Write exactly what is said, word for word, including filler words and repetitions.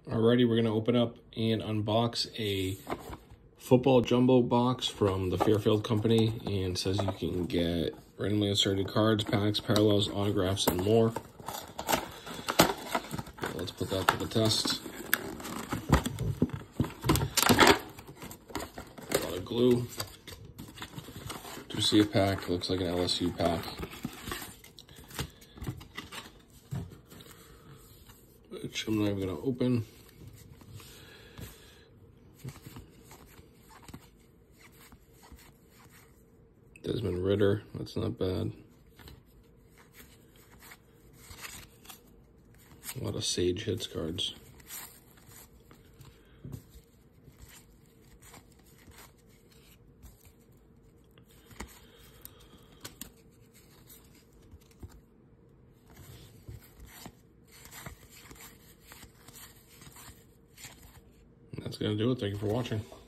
Alrighty, we're going to open up and unbox a football jumbo box from the Fairfield company, and it says you can get randomly inserted cards, packs, parallels, autographs, and more. Let's put that to the test. A lot of glue. Do see a pack, looks like an L S U pack. Which I'm not even going to open. Desmond Ritter, that's not bad. A lot of Sage Hits cards. That's gonna do it. Thank you for watching.